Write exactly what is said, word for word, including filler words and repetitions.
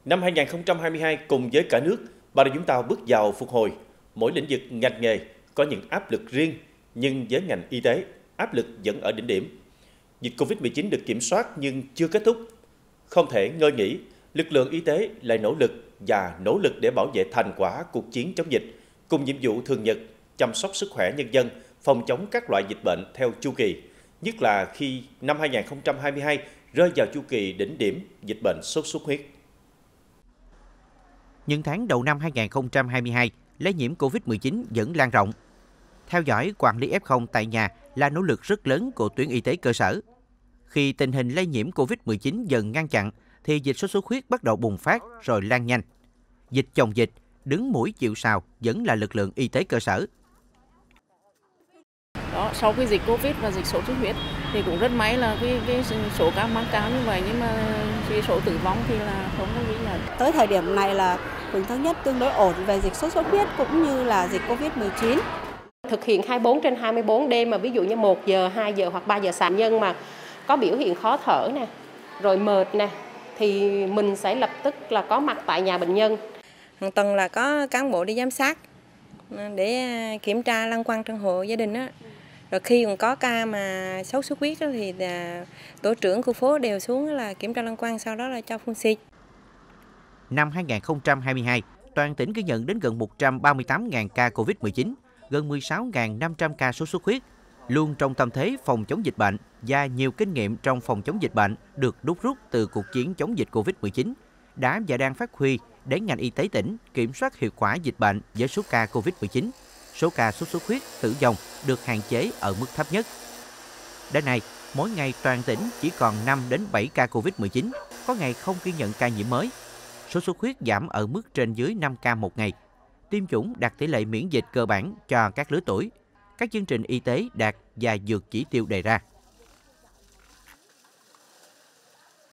Năm hai nghìn không trăm hai mươi hai, cùng với cả nước, Bà Rịa Vũng Tàu bước vào phục hồi. Mỗi lĩnh vực ngành nghề có những áp lực riêng, nhưng với ngành y tế, áp lực vẫn ở đỉnh điểm. Dịch Covid mười chín được kiểm soát nhưng chưa kết thúc. Không thể ngơi nghỉ, lực lượng y tế lại nỗ lực và nỗ lực để bảo vệ thành quả cuộc chiến chống dịch, cùng nhiệm vụ thường nhật chăm sóc sức khỏe nhân dân, phòng chống các loại dịch bệnh theo chu kỳ, nhất là khi năm hai nghìn không trăm hai mươi hai rơi vào chu kỳ đỉnh điểm dịch bệnh sốt xuất huyết. Những tháng đầu năm hai nghìn không trăm hai mươi hai, lây nhiễm Covid mười chín vẫn lan rộng. Theo dõi quản lý ép không tại nhà là nỗ lực rất lớn của tuyến y tế cơ sở. Khi tình hình lây nhiễm Covid mười chín dần ngăn chặn, thì dịch sốt xuất huyết bắt đầu bùng phát rồi lan nhanh. Dịch chồng dịch, đứng mũi chịu sào vẫn là lực lượng y tế cơ sở. Đó, sau cái dịch Covid và dịch sốt xuất huyết thì cũng rất may là cái, cái số ca mắc cao như vậy, nhưng mà cái số tử vong thì là không có ghi nhận. Tới thời điểm này là Phường Thống Nhất tương đối ổn về dịch sốt xuất huyết cũng như là dịch Covid mười chín. Thực hiện hai mươi bốn trên hai mươi bốn đêm, mà ví dụ như một giờ, hai giờ hoặc ba giờ sáng, nhân mà có biểu hiện khó thở nè, rồi mệt nè, thì mình sẽ lập tức là có mặt tại nhà bệnh nhân. Hàng tuần là có cán bộ đi giám sát để kiểm tra lăng quăng trong hộ gia đình á. Rồi khi còn có ca mà sốt xuất huyết thì tổ trưởng khu phố đều xuống là kiểm tra lăng quăng, sau đó là cho phun xịt. Năm hai nghìn không trăm hai mươi hai, toàn tỉnh ghi nhận đến gần một trăm ba mươi tám nghìn ca Covid mười chín, gần mười sáu nghìn năm trăm ca sốt xuất huyết. Luôn trong tâm thế phòng chống dịch bệnh và nhiều kinh nghiệm trong phòng chống dịch bệnh được đúc rút từ cuộc chiến chống dịch Covid mười chín, đã và đang phát huy để ngành y tế tỉnh kiểm soát hiệu quả dịch bệnh với số ca Covid mười chín. Số ca sốt xuất huyết tử vong được hạn chế ở mức thấp nhất. Đến nay, mỗi ngày toàn tỉnh chỉ còn năm đến bảy ca Covid mười chín, có ngày không ghi nhận ca nhiễm mới. Sốt xuất huyết giảm ở mức trên dưới năm ca một ngày. Tiêm chủng đạt tỷ lệ miễn dịch cơ bản cho các lứa tuổi. Các chương trình y tế đạt và vượt chỉ tiêu đề ra.